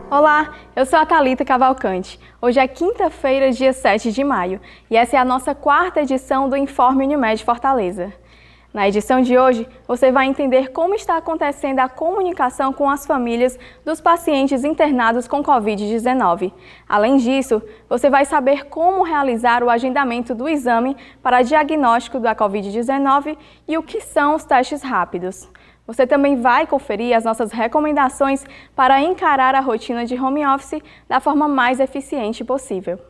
Olá, eu sou a Thalita Cavalcante. Hoje é quinta-feira, dia 7 de maio, e essa é a nossa quarta edição do Informe Unimed Fortaleza. Na edição de hoje, você vai entender como está acontecendo a comunicação com as famílias dos pacientes internados com Covid-19. Além disso, você vai saber como realizar o agendamento do exame para diagnóstico da Covid-19 e o que são os testes rápidos. Você também vai conferir as nossas recomendações para encarar a rotina de home office da forma mais eficiente possível.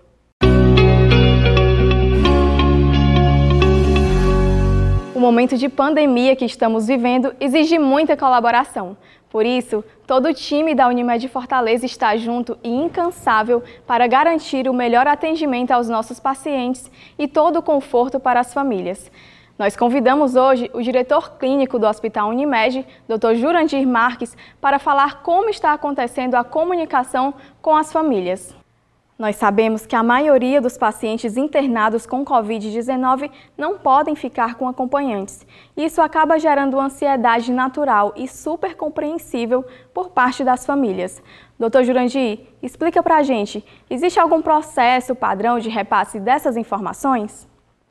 O momento de pandemia que estamos vivendo exige muita colaboração. Por isso, todo o time da Unimed Fortaleza está junto e incansável para garantir o melhor atendimento aos nossos pacientes e todo o conforto para as famílias. Nós convidamos hoje o diretor clínico do Hospital Unimed, Dr. Jurandir Marques, para falar como está acontecendo a comunicação com as famílias. Nós sabemos que a maioria dos pacientes internados com Covid-19 não podem ficar com acompanhantes. Isso acaba gerando ansiedade natural e super compreensível por parte das famílias. Dr. Jurandir, explica pra gente, existe algum processo padrão de repasse dessas informações?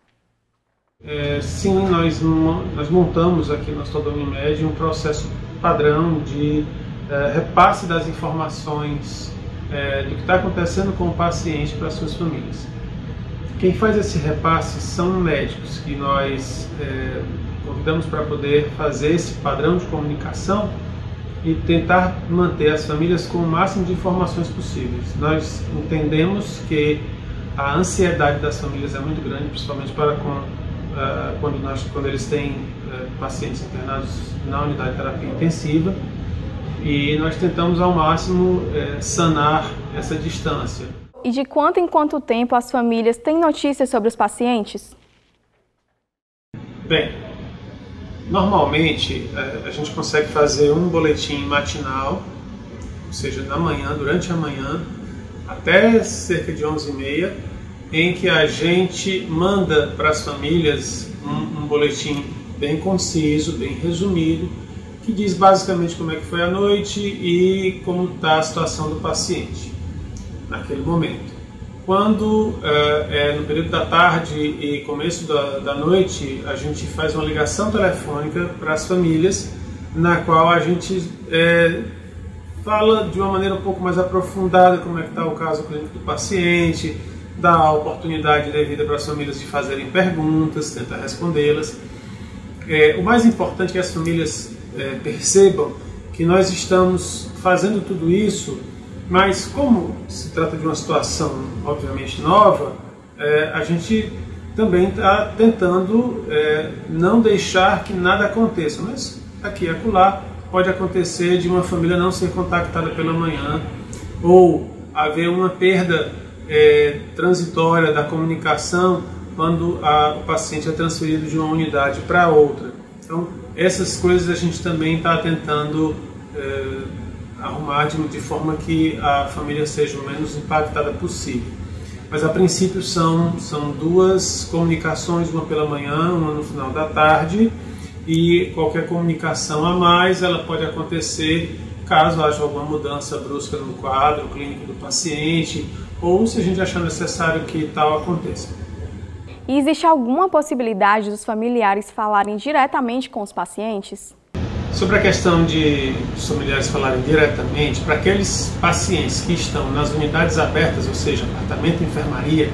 Sim, nós montamos aqui no Hospital Unimed um processo padrão de repasse das informações do que está acontecendo com o paciente para as suas famílias. Quem faz esse repasse são médicos que nós convidamos para poder fazer esse padrão de comunicação e tentar manter as famílias com o máximo de informações possíveis. Nós entendemos que a ansiedade das famílias é muito grande, principalmente quando eles têm pacientes internados na unidade de terapia intensiva, e nós tentamos ao máximo sanar essa distância. E de quanto em quanto tempo as famílias têm notícias sobre os pacientes? Bem, normalmente a gente consegue fazer um boletim matinal, ou seja, na manhã, durante a manhã, até cerca de 11h30, em que a gente manda para as famílias um boletim bem conciso, bem resumido, que diz basicamente como é que foi a noite e como está a situação do paciente naquele momento. Quando no período da tarde e começo da noite, a gente faz uma ligação telefônica para as famílias, na qual a gente fala de uma maneira um pouco mais aprofundada como é que está o caso clínico do paciente, dá a oportunidade devida para as famílias de fazerem perguntas, tentar respondê-las. O mais importante é que as famílias percebam que nós estamos fazendo tudo isso, mas como se trata de uma situação obviamente nova, a gente também está tentando não deixar que nada aconteça, mas aqui e acolá pode acontecer de uma família não ser contactada pela manhã ou haver uma perda transitória da comunicação quando o paciente é transferido de uma unidade para outra. Então, essas coisas a gente também está tentando arrumar de forma que a família seja o menos impactada possível. Mas a princípio são duas comunicações, uma pela manhã, uma no final da tarde, e qualquer comunicação a mais ela pode acontecer caso haja alguma mudança brusca no quadro clínico do paciente, ou se a gente achar necessário que tal aconteça. E existe alguma possibilidade dos familiares falarem diretamente com os pacientes? Sobre a questão de os familiares falarem diretamente, para aqueles pacientes que estão nas unidades abertas, ou seja, apartamento e enfermaria,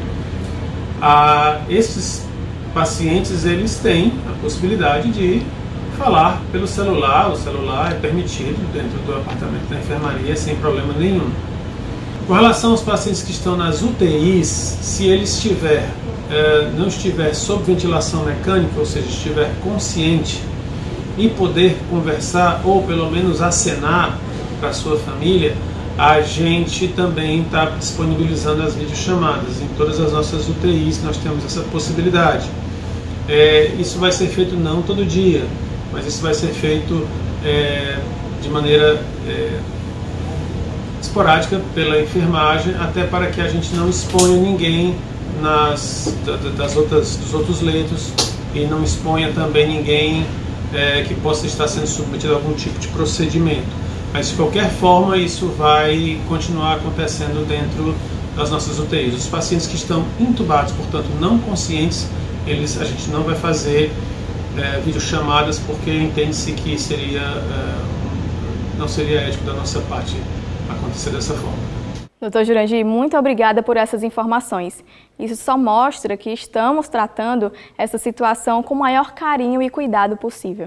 esses pacientes eles têm a possibilidade de falar pelo celular. O celular é permitido dentro do apartamento da enfermaria sem problema nenhum. Com relação aos pacientes que estão nas UTIs, se ele não estiver sob ventilação mecânica, ou seja, estiver consciente e poder conversar ou pelo menos acenar para a sua família, a gente também está disponibilizando as videochamadas. Em todas as nossas UTIs nós temos essa possibilidade. Isso vai ser feito não todo dia, mas isso vai ser feito de maneira esporádica pela enfermagem, até para que a gente não exponha ninguém dos outros leitos e não exponha também ninguém que possa estar sendo submetido a algum tipo de procedimento. Mas de qualquer forma isso vai continuar acontecendo dentro das nossas UTIs. Os pacientes que estão intubados, portanto não conscientes, a gente não vai fazer videochamadas porque entende-se que não seria ético da nossa parte acontecer dessa forma. Dr. Jurandir, muito obrigada por essas informações. Isso só mostra que estamos tratando essa situação com o maior carinho e cuidado possível.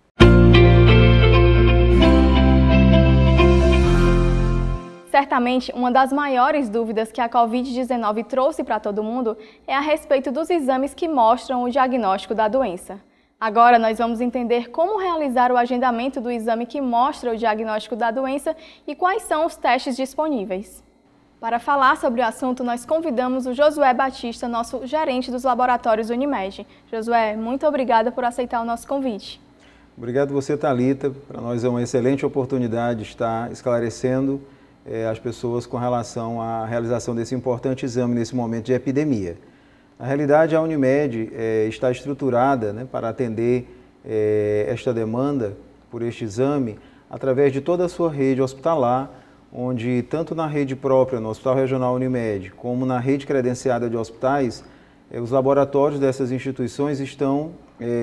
Certamente, uma das maiores dúvidas que a Covid-19 trouxe para todo mundo é a respeito dos exames que mostram o diagnóstico da doença. Agora nós vamos entender como realizar o agendamento do exame que mostra o diagnóstico da doença e quais são os testes disponíveis. Para falar sobre o assunto, nós convidamos o Josué Batista, nosso gerente dos laboratórios Unimed. Josué, muito obrigada por aceitar o nosso convite. Obrigado você, Thalita. Para nós é uma excelente oportunidade estar esclarecendo as pessoas com relação à realização desse importante exame nesse momento de epidemia. Na realidade, a Unimed está estruturada, né, para atender esta demanda por este exame através de toda a sua rede hospitalar, onde tanto na rede própria, no Hospital Regional Unimed, como na rede credenciada de hospitais, os laboratórios dessas instituições estão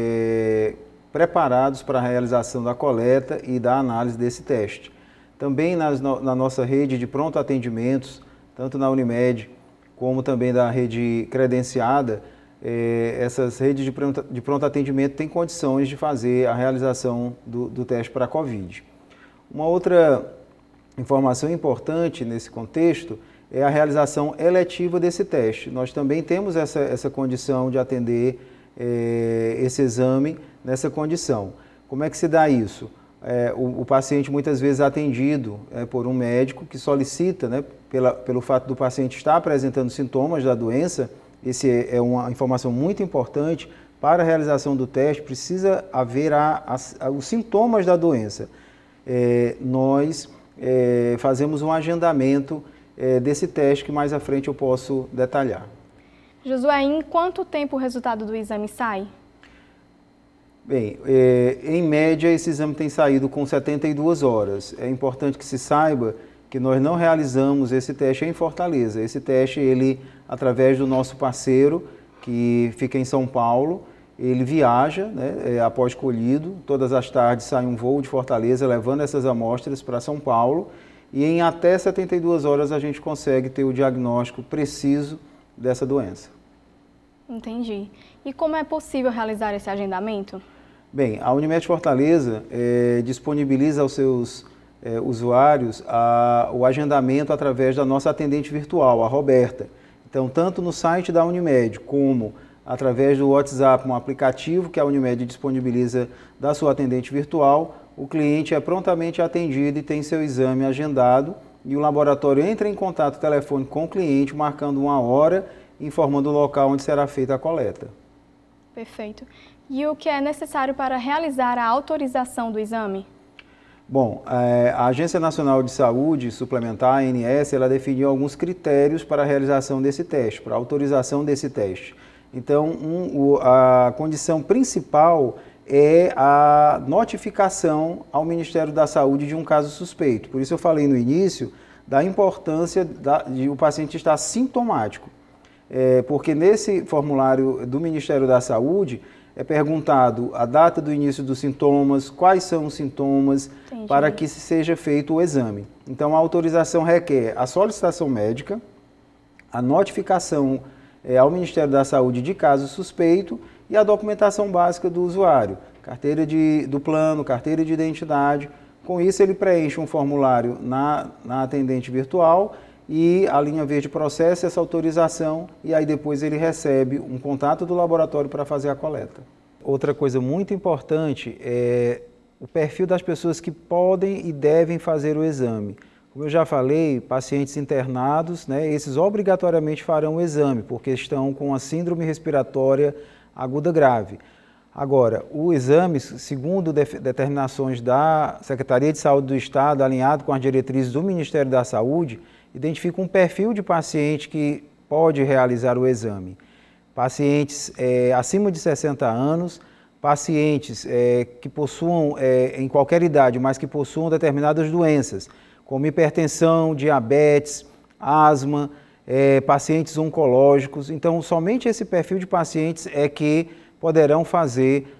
preparados para a realização da coleta e da análise desse teste. Também na nossa rede de pronto atendimentos, tanto na Unimed como também da rede credenciada, essas redes de pronto atendimento têm condições de fazer a realização do teste para a Covid. Uma outra informação importante nesse contexto é a realização eletiva desse teste. Nós também temos essa condição de atender esse exame nessa condição. Como é que se dá isso? O paciente muitas vezes é atendido por um médico que solicita, né, pelo fato do paciente estar apresentando sintomas da doença. Esse é uma informação muito importante para a realização do teste, precisa haver os sintomas da doença. Nós fazemos um agendamento desse teste que mais à frente eu posso detalhar. Josué, em quanto tempo o resultado do exame sai? Bem, em média esse exame tem saído com 72 horas. É importante que se saiba que nós não realizamos esse teste em Fortaleza. Esse teste, ele, através do nosso parceiro, que fica em São Paulo, ele viaja, né, após colhido, todas as tardes sai um voo de Fortaleza levando essas amostras para São Paulo e em até 72 horas a gente consegue ter o diagnóstico preciso dessa doença. Entendi. E como é possível realizar esse agendamento? Bem, a Unimed Fortaleza disponibiliza aos seus usuários o agendamento através da nossa atendente virtual, a Roberta. Então, tanto no site da Unimed como através do WhatsApp, um aplicativo que a Unimed disponibiliza da sua atendente virtual, o cliente é prontamente atendido e tem seu exame agendado e o laboratório entra em contato telefônico com o cliente, marcando uma hora, informando o local onde será feita a coleta. Perfeito. E o que é necessário para realizar a autorização do exame? Bom, a Agência Nacional de Saúde Suplementar, a ANS, ela definiu alguns critérios para a realização desse teste, para a autorização desse teste. Então, a condição principal é a notificação ao Ministério da Saúde de um caso suspeito. Por isso eu falei no início da importância de o paciente estar sintomático. Porque nesse formulário do Ministério da Saúde é perguntado a data do início dos sintomas, quais são os sintomas, Entendi. Para que seja feito o exame. Então, a autorização requer a solicitação médica, a notificação ao Ministério da Saúde de caso suspeito e a documentação básica do usuário, carteira do plano, carteira de identidade. Com isso, ele preenche um formulário na atendente virtual e a linha verde processa essa autorização e aí depois ele recebe um contato do laboratório para fazer a coleta. Outra coisa muito importante é o perfil das pessoas que podem e devem fazer o exame. Como eu já falei, pacientes internados, né, esses obrigatoriamente farão o exame, porque estão com a síndrome respiratória aguda grave. Agora, o exame, segundo determinações da Secretaria de Saúde do Estado, alinhado com as diretrizes do Ministério da Saúde, identifica um perfil de paciente que pode realizar o exame. Pacientes acima de 60 anos, pacientes que possuam, em qualquer idade, mas que possuam determinadas doenças, como hipertensão, diabetes, asma, pacientes oncológicos. Então, somente esse perfil de pacientes é que poderão fazer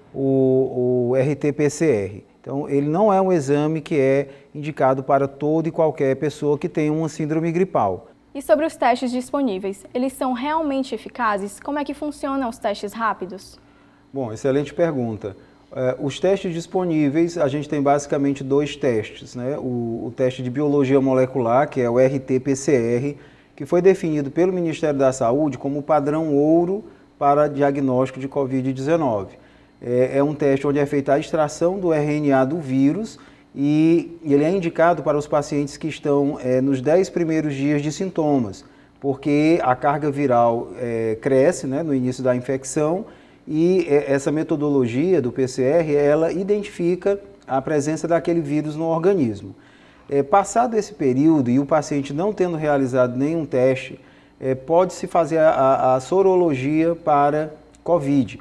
o RT-PCR. Então, ele não é um exame que é indicado para toda e qualquer pessoa que tenha uma síndrome gripal. E sobre os testes disponíveis, eles são realmente eficazes? Como é que funcionam os testes rápidos? Bom, excelente pergunta. Os testes disponíveis, a gente tem basicamente 2 testes, né? O teste de biologia molecular, que é o RT-PCR, que foi definido pelo Ministério da Saúde como padrão ouro para diagnóstico de Covid-19. É um teste onde é feita a extração do RNA do vírus e ele é indicado para os pacientes que estão nos 10 primeiros dias de sintomas, porque a carga viral cresce, né, no início da infecção. E essa metodologia do PCR, ela identifica a presença daquele vírus no organismo. Passado esse período e o paciente não tendo realizado nenhum teste, pode-se fazer a sorologia para COVID.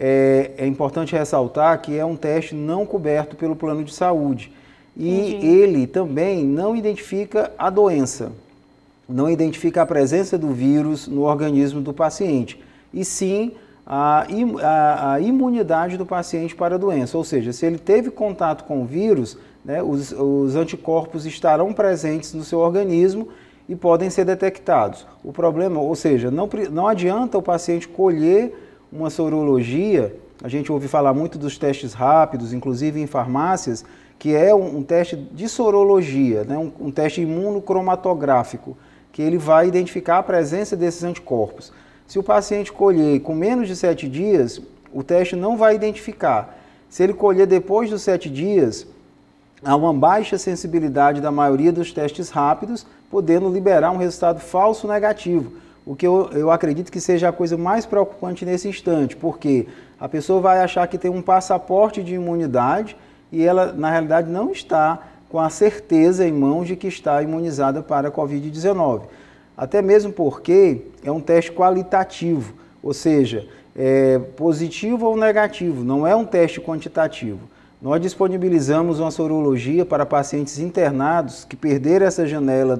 É importante ressaltar que é um teste não coberto pelo plano de saúde. E ele também não identifica a doença, não identifica a presença do vírus no organismo do paciente, e sim a imunidade do paciente para a doença, ou seja, se ele teve contato com o vírus, né, os anticorpos estarão presentes no seu organismo e podem ser detectados. O problema, ou seja, não adianta o paciente colher uma sorologia, a gente ouve falar muito dos testes rápidos, inclusive em farmácias, que é um teste de sorologia, né, um teste imunocromatográfico, que ele vai identificar a presença desses anticorpos. Se o paciente colher com menos de 7 dias, o teste não vai identificar. Se ele colher depois dos 7 dias, há uma baixa sensibilidade da maioria dos testes rápidos, podendo liberar um resultado falso negativo. O que eu acredito que seja a coisa mais preocupante nesse instante, porque a pessoa vai achar que tem um passaporte de imunidade e ela, na realidade, não está com a certeza em mãos de que está imunizada para a Covid-19. Até mesmo porque é um teste qualitativo, ou seja, positivo ou negativo, não é um teste quantitativo. Nós disponibilizamos uma sorologia para pacientes internados que perderam essa janela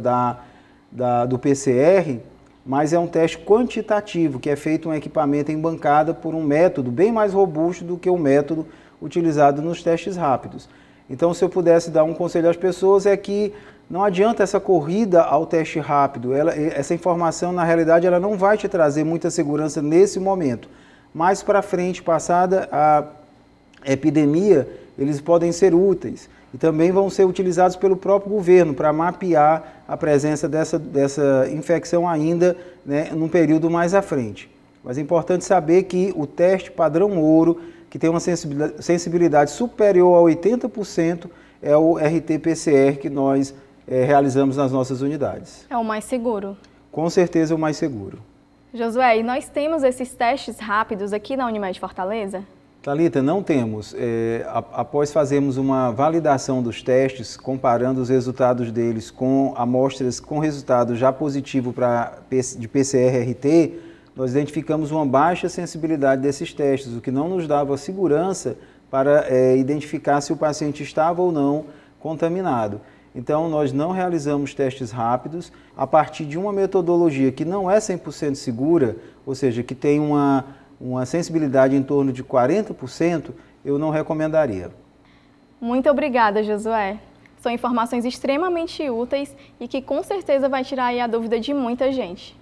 do PCR, mas é um teste quantitativo, que é feito um equipamento em bancada por um método bem mais robusto do que o método utilizado nos testes rápidos. Então, se eu pudesse dar um conselho às pessoas, é que não adianta essa corrida ao teste rápido. Essa informação, na realidade, ela não vai te trazer muita segurança nesse momento. Mais para frente, passada a epidemia, eles podem ser úteis e também vão ser utilizados pelo próprio governo para mapear a presença dessa infecção ainda, né, num período mais à frente. Mas é importante saber que o teste padrão ouro, que tem uma sensibilidade superior a 80%, é o RT-PCR que nós realizamos nas nossas unidades. É o mais seguro? Com certeza é o mais seguro. Josué, e nós temos esses testes rápidos aqui na Unimed Fortaleza? Thalita, não temos. Após fazermos uma validação dos testes, comparando os resultados deles com amostras com resultado já positivo de PCR-RT, nós identificamos uma baixa sensibilidade desses testes, o que não nos dava segurança para identificar se o paciente estava ou não contaminado. Então, nós não realizamos testes rápidos a partir de uma metodologia que não é 100% segura, ou seja, que tem uma sensibilidade em torno de 40%, eu não recomendaria. Muito obrigada, Josué. São informações extremamente úteis e que com certeza vai tirar aí a dúvida de muita gente.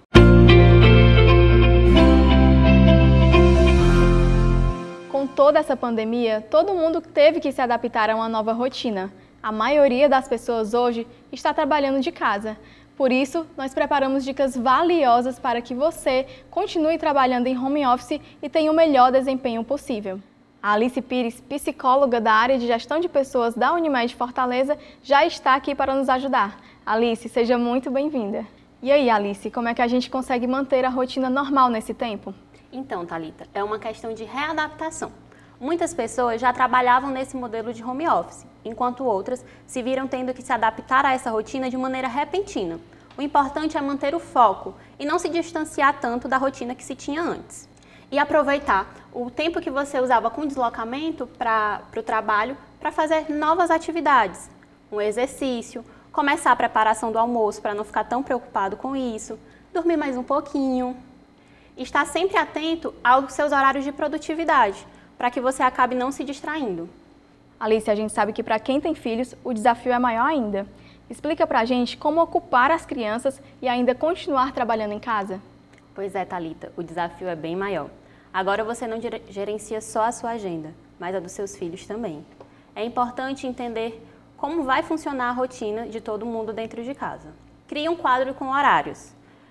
Com toda essa pandemia, todo mundo teve que se adaptar a uma nova rotina. A maioria das pessoas hoje está trabalhando de casa. Por isso, nós preparamos dicas valiosas para que você continue trabalhando em home office e tenha o melhor desempenho possível. A Alice Pires, psicóloga da área de gestão de pessoas da Unimed Fortaleza, já está aqui para nos ajudar. Alice, seja muito bem-vinda. E aí, Alice, como é que a gente consegue manter a rotina normal nesse tempo? Então, Thalita, é uma questão de readaptação. Muitas pessoas já trabalhavam nesse modelo de home office, enquanto outras se viram tendo que se adaptar a essa rotina de maneira repentina. O importante é manter o foco e não se distanciar tanto da rotina que se tinha antes. e aproveitar o tempo que você usava com deslocamento para o trabalho para fazer novas atividades, um exercício, começar a preparação do almoço para não ficar tão preocupado com isso, dormir mais um pouquinho. Estar sempre atento aos seus horários de produtividade, para que você acabe não se distraindo. Alice, a gente sabe que para quem tem filhos, o desafio é maior ainda. Explica pra gente como ocupar as crianças e ainda continuar trabalhando em casa. Pois é, Thalita, o desafio é bem maior. Agora você não gerencia só a sua agenda, mas a dos seus filhos também. É importante entender como vai funcionar a rotina de todo mundo dentro de casa. Crie um quadro com horários,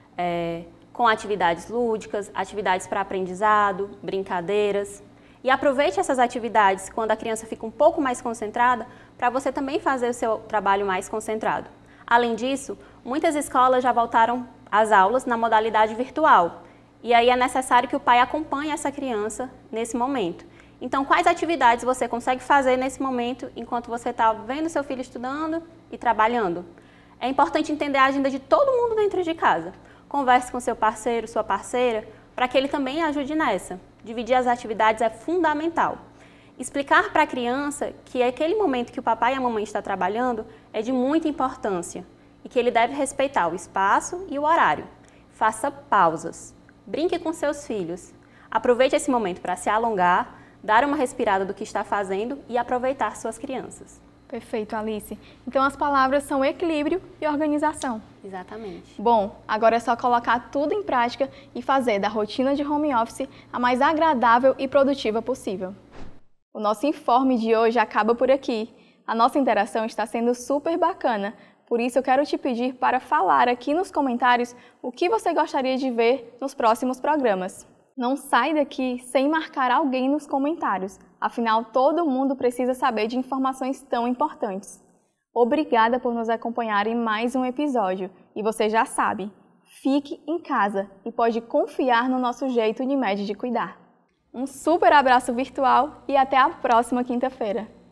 com atividades lúdicas, atividades para aprendizado, brincadeiras. E aproveite essas atividades quando a criança fica um pouco mais concentrada, para você também fazer o seu trabalho mais concentrado. Além disso, muitas escolas já voltaram às aulas na modalidade virtual. E aí é necessário que o pai acompanhe essa criança nesse momento. Então, quais atividades você consegue fazer nesse momento, enquanto você está vendo seu filho estudando e trabalhando? É importante entender a agenda de todo mundo dentro de casa. Converse com seu parceiro, sua parceira, para que ele também ajude nessa. Dividir as atividades é fundamental. Explicar para a criança que aquele momento que o papai e a mamãe estão trabalhando é de muita importância e que ele deve respeitar o espaço e o horário. Faça pausas. Brinque com seus filhos. Aproveite esse momento para se alongar, dar uma respirada do que está fazendo e aproveitar suas crianças. Perfeito, Alice. Então as palavras são equilíbrio e organização. Exatamente. Bom, agora é só colocar tudo em prática e fazer da rotina de home office a mais agradável e produtiva possível. O nosso informe de hoje acaba por aqui. A nossa interação está sendo super bacana, por isso eu quero te pedir para falar aqui nos comentários o que você gostaria de ver nos próximos programas. Não sai daqui sem marcar alguém nos comentários, afinal todo mundo precisa saber de informações tão importantes. Obrigada por nos acompanhar em mais um episódio. E você já sabe, fique em casa e pode confiar no nosso jeito Unimed de cuidar. Um super abraço virtual e até a próxima quinta-feira.